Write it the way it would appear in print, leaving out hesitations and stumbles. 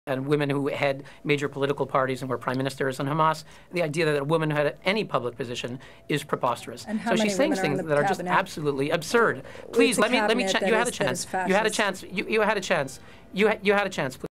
and women who had major political parties and were prime ministers in Hamas. The idea that a woman had any public position is preposterous. So she's saying things that are just absolutely absurd. Please let me. You had a chance. You had a chance. You had a chance. You had a chance. Please.